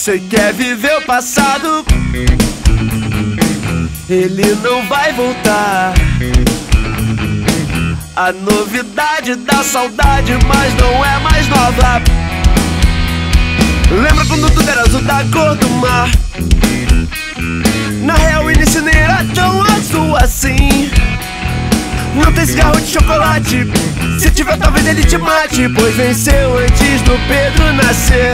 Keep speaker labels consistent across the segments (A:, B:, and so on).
A: Cê quer viver o passado, ele não vai voltar. A novidade da saudade, mas não é mais nova. Lembra quando tudo era azul da cor do mar? Na real o início nem era tão azul assim. Não tem cigarro de chocolate, se tiver talvez ele te mate, pois venceu antes do Pedro nascer.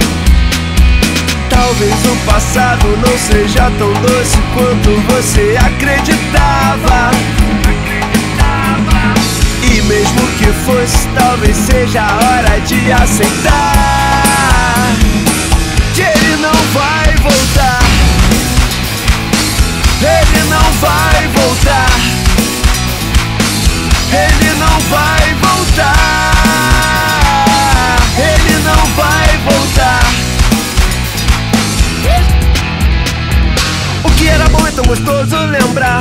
A: Talvez o passado não seja tão doce quanto você acreditava. E mesmo que fosse, talvez seja a hora de aceitar que ele não vai voltar. Ele não vai voltar. Ele não vai voltar. Ele não vai voltar. O que era bom é tão gostoso lembrar,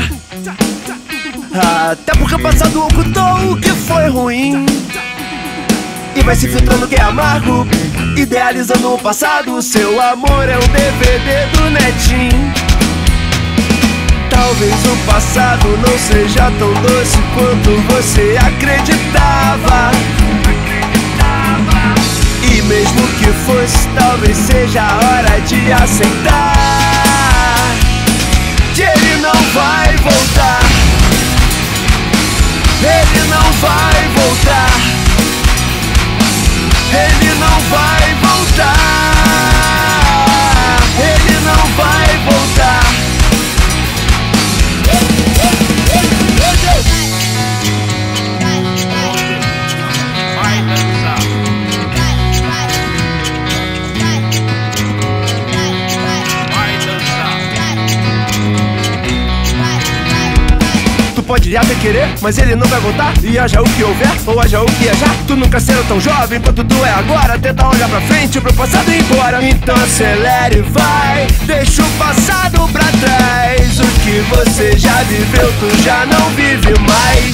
A: até porque o passado ocultou o que foi ruim e vai se filtrando o que é amargo, idealizando o passado. Seu amor é um DVD do Netinho. Talvez o passado não seja tão doce quanto você acreditava. E mesmo que fosse, talvez seja a hora de aceitar que ele não vai voltar. Ele não vai voltar. Ele não vai voltar. Ele não vai voltar. Pode até querer, mas ele não vai voltar. E haja o que houver, ou haja o que haja, tu nunca será tão jovem quanto tu é agora. Tenta olhar pra frente, pro passado ir embora. Então acelere e vai, deixa o passado pra trás. O que você já viveu, tu já não vive mais.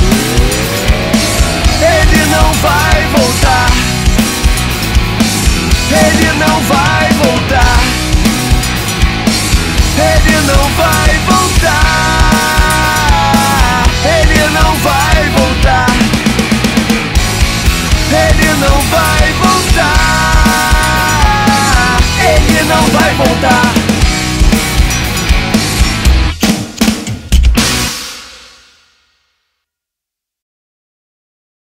A: Ele não vai voltar. Ele não vai voltar. Ele não vai voltar. Ele não vai voltar. Ele não vai voltar. Ele não vai voltar.